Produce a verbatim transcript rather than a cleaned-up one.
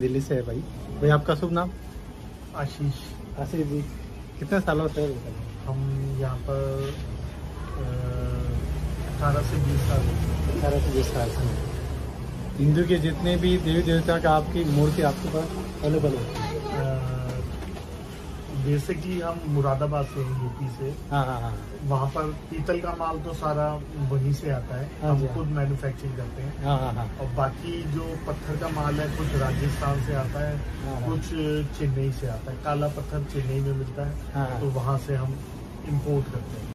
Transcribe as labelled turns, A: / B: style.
A: दिल्ली से है भाई। भाई आपका शुभ नाम?
B: आशीष।
A: आशीष जी, कितने सालों से?
B: हम यहाँ पर अठारह से बीस साल
A: अठारह से बीस साल से। हिंदू के जितने भी देवी देवता का आपकी मूर्ति आपके पास अवेलेबल है?
B: बेसिकली हम मुरादाबाद से हैं, यूपी से।
A: हाँ हाँ हाँ।
B: वहाँ पर पीतल का माल तो सारा वहीं से आता है।
A: हाँ
B: हम
A: हाँ।
B: खुद मैन्युफैक्चरिंग करते हैं।
A: हाँ हाँ हाँ।
B: और बाकी जो पत्थर का माल है कुछ राजस्थान से आता है,
A: हाँ हाँ।
B: कुछ चेन्नई से आता है। काला पत्थर चेन्नई में मिलता है,
A: हाँ हाँ।
B: तो वहाँ से हम इंपोर्ट करते हैं।